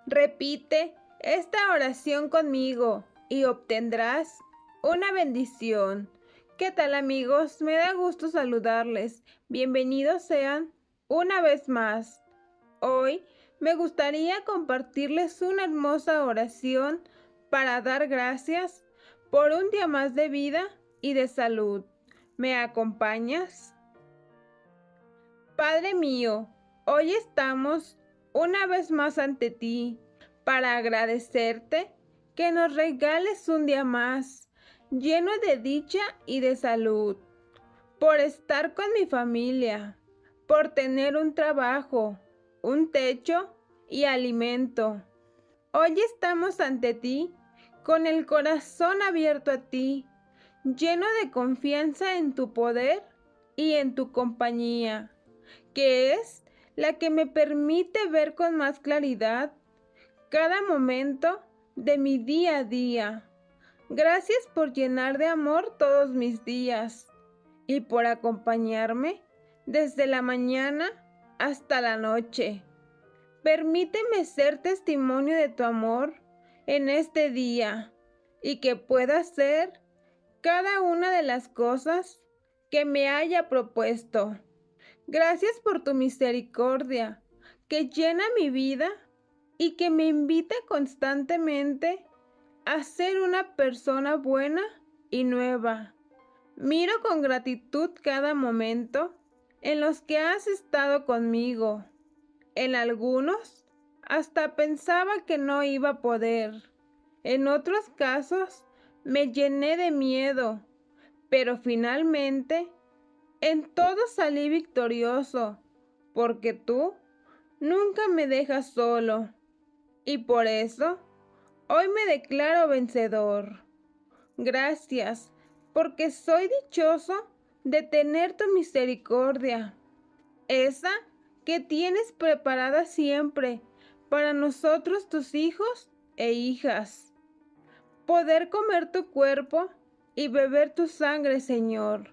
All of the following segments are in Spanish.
Repite esta oración conmigo y obtendrás una bendición. ¿Qué tal, amigos? Me da gusto saludarles. Bienvenidos sean una vez más. Hoy me gustaría compartirles una hermosa oración para dar gracias por un día más de vida y de salud. ¿Me acompañas? Padre mío, hoy estamos una vez más ante ti para agradecerte que nos regales un día más lleno de dicha y de salud, por estar con mi familia, por tener un trabajo, un techo y alimento. Hoy estamos ante ti con el corazón abierto a ti, lleno de confianza en tu poder y en tu compañía, que es la que me permite ver con más claridad cada momento de mi día a día. Gracias por llenar de amor todos mis días y por acompañarme desde la mañana hasta la noche. Permíteme ser testimonio de tu amor en este día y que pueda hacer cada una de las cosas que me haya propuesto. Gracias por tu misericordia que llena mi vida y que me invita constantemente a ser una persona buena y nueva. Miro con gratitud cada momento en los que has estado conmigo. En algunos, hasta pensaba que no iba a poder. En otros casos, me llené de miedo, pero finalmente, en todo salí victorioso, porque tú nunca me dejas solo. Y por eso, hoy me declaro vencedor. Gracias, porque soy dichoso de tener tu misericordia, esa que tienes preparada siempre para nosotros tus hijos e hijas. Poder comer tu cuerpo y beber tu sangre, Señor.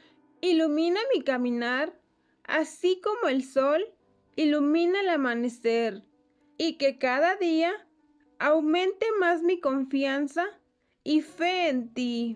Ilumina mi caminar, así como el sol ilumina el amanecer, y que cada día aumente más mi confianza y fe en ti.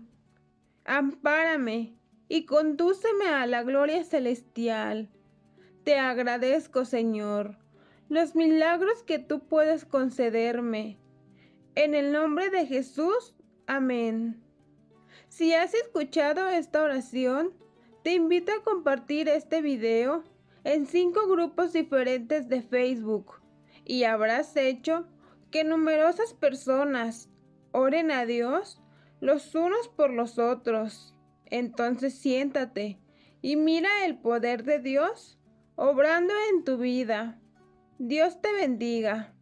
Ampárame y condúceme a la gloria celestial. Te agradezco, Señor, los milagros que tú puedes concederme. En el nombre de Jesús, amén. Si has escuchado esta oración, te invito a compartir este video en 5 grupos diferentes de Facebook y habrás hecho que numerosas personas oren a Dios los unos por los otros. Entonces siéntate y mira el poder de Dios obrando en tu vida. Dios te bendiga.